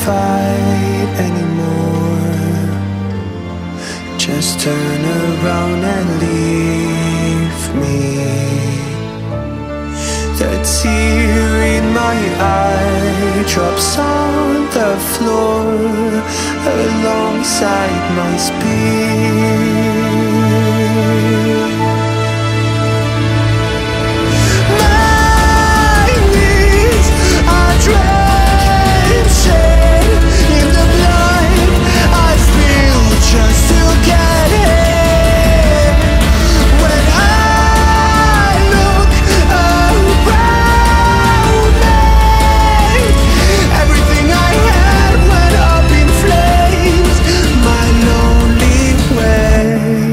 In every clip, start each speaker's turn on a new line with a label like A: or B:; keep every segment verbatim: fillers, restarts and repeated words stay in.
A: fight anymore. Just turn around and leave me. The tear in my eye drops on the floor alongside my spear. My knees are drenching in the blood I spill just to get in. When I look around me, everything I had went up in flames. My lonely way.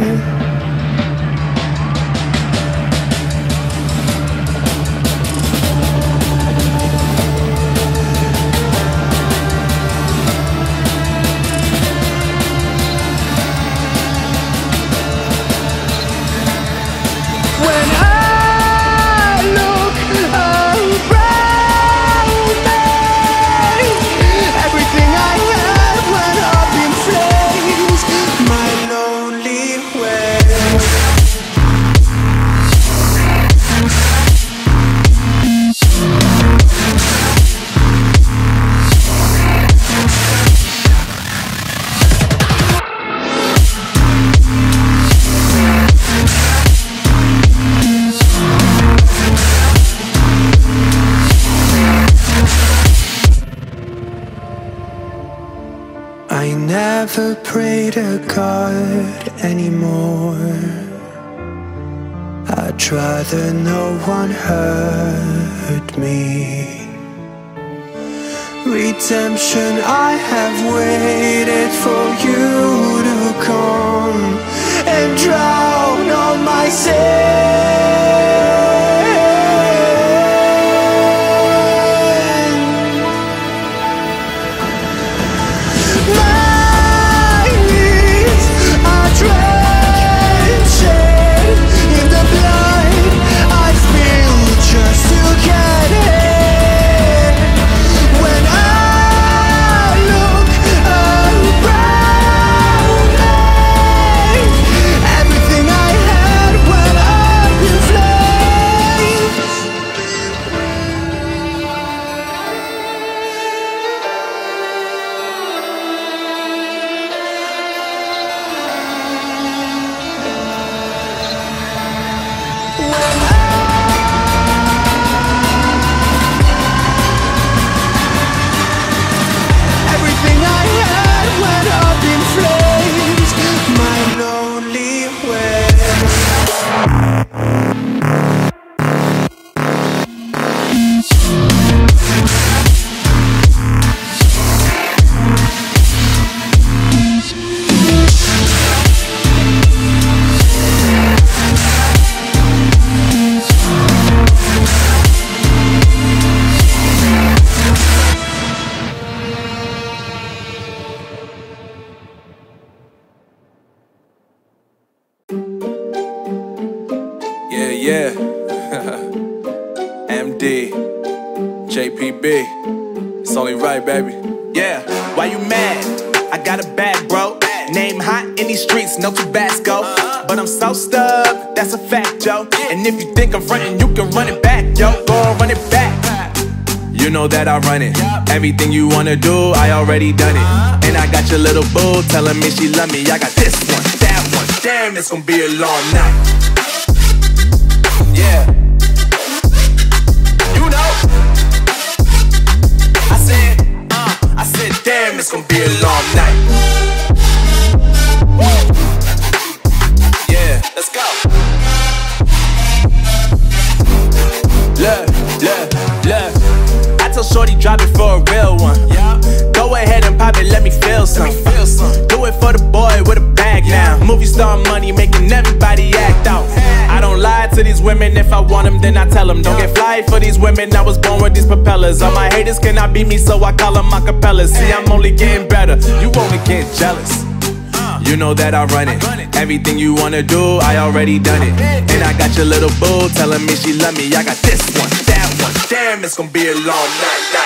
A: When I look around me, everything I had went up in flames. My lonely way. I never pray to God anymore. I'd rather no one hurt me. Redemption, I have waited for you to come and drown all my sin. My knees are drenching in the blood I spill just to get in. When I look around me, everything I had went up in flames. Everything I had went up in flames. My lonely way.
B: Yeah, yeah. M D, J P B. It's only right, baby.
C: Yeah, why you mad? I got a bag, bro. Name hot in these streets, no Tabasco. But I'm so stubbed, that's a fact, yo. And if you think I'm frontin', you can run it back, yo. Go and run it back.
B: You know that I run it. Everything you wanna do, I already done it. And I got your little boo telling me she love me. I got this one, that one. Damn, it's gonna be a long night. Yeah. You know. I said, uh, I said, damn, it's gonna be a long night. Woo. Yeah, let's go. Look, look, look. I told Shorty drop it for a real one. Yeah. Go ahead and pop it, let me feel some. Feel some. Do it for the boy with a bag now. Movie star money making everybody act out. I don't lie to these women. If I want them, then I tell them. Don't get fly for these women. I was born with these propellers. All my haters cannot beat me, so I call them acapellas. See, I'm only getting better. You only get jealous. You know that I run it. Everything you wanna do, I already done it. And I got your little boo telling me she love me. I got this one, that one. Damn, it's gonna be a long night.